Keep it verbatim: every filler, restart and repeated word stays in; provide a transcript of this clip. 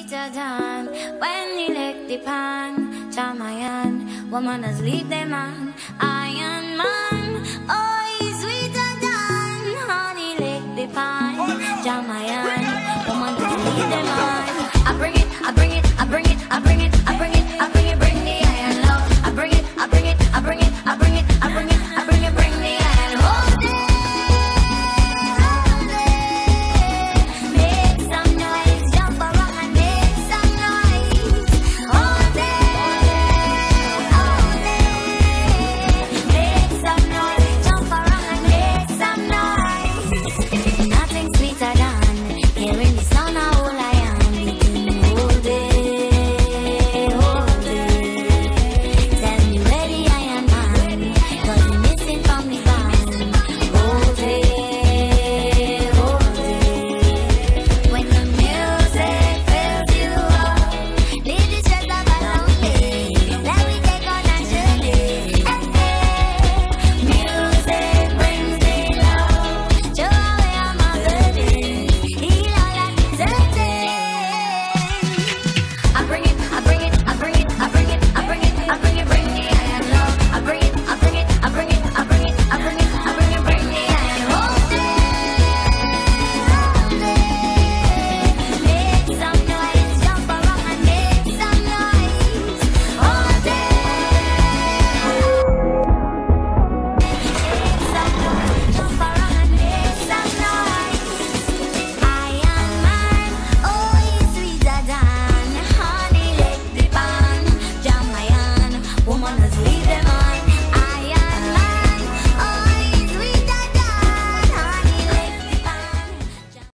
sweeter than when he lick the pan. Jamayan, woman has leave them man. Iron man, oh he's sweeter than honey lick the pan. Jamayan, woman has leave them man.